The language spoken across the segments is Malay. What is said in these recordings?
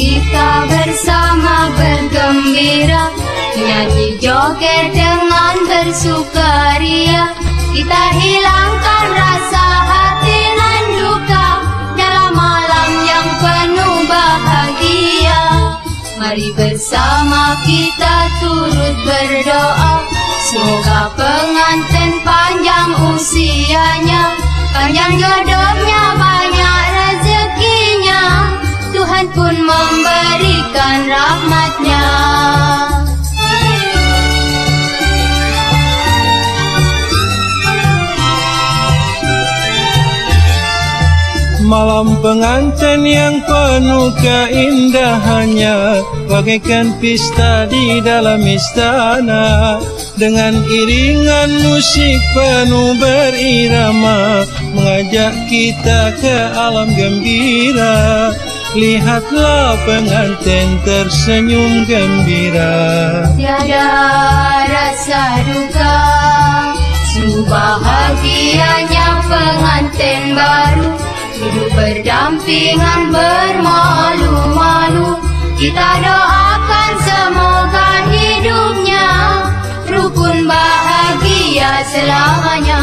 kita bersama bergembira, nyanyi joget dengan bersukaria. Kita hilangkan rasa hati nan duka dalam malam yang penuh bahagia. Mari bersama kita turut berdoa, semoga pengantin panjang usianya, panjang jodohnya, banyak rezekinya, Tuhan pun memberikan rahmatnya. Malam pengantin yang penuh keindahannya, bagaikan pesta di dalam istana, dengan iringan musik penuh berirama, mengajak kita ke alam gembira. Lihatlah pengantin tersenyum gembira. Tiada rasa duka, sungguh bahagianya pengantin baru, hidup berdampingan bermalu-malu. Kita doakan semoga hidupnya rukun bahagia selamanya.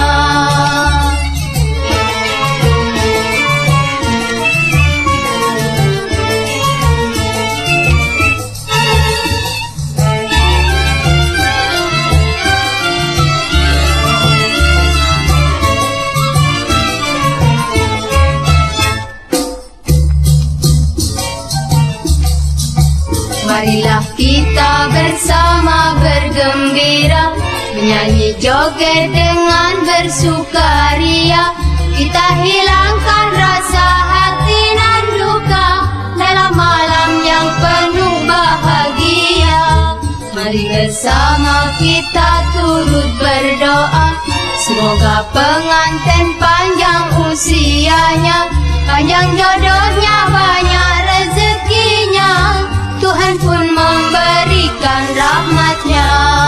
Marilah kita bersama bergembira, menyanyi joget dengan bersukaria. Kita hilangkan rasa hati nan duka dalam malam yang penuh bahagia. Mari bersama kita turut berdoa, semoga pengantin panjang usianya, panjang jodohnya, banyak rezekinya, Tuhan pun memberikan rahmatnya.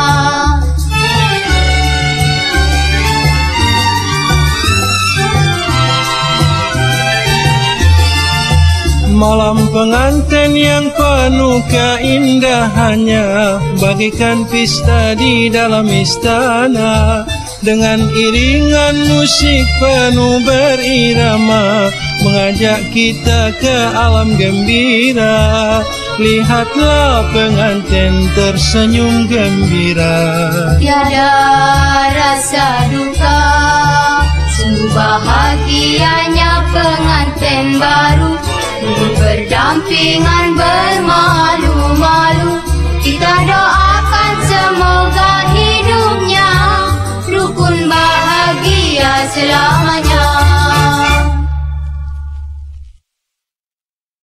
Malam pengantin yang penuh keindahannya, bagaikan pesta di dalam istana, dengan iringan musik penuh berirama, mengajak kita ke alam gembira. Lihatlah pengantin tersenyum gembira. Tiada rasa duka, sungguh bahagianya pengantin baru, hidup berdampingan bermalu-malu.